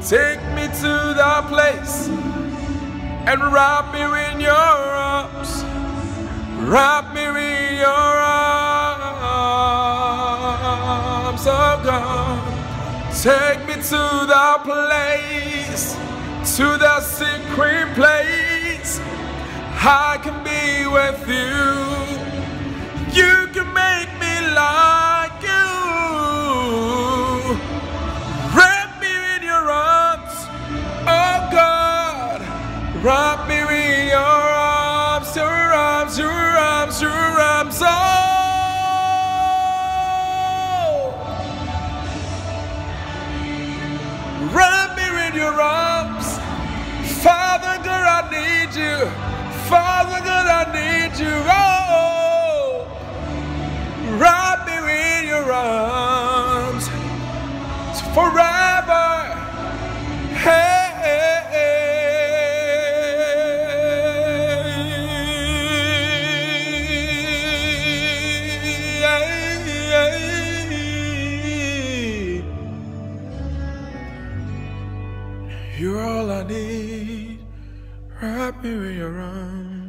Take me to the place and wrap me in your arms. Wrap me in your arms, oh God. Take me to the place, to the secret place. I can be with you. You can make me like you. Wrap me in your arms, oh God. Wrap me in your arms, your arms, your arms, your arms, oh. Wrap me in your arms. Father God, I need you. Father God, I need you. Oh, wrap me in your arms forever. Hey, hey, hey. You're all I need. Wrap me in your arms.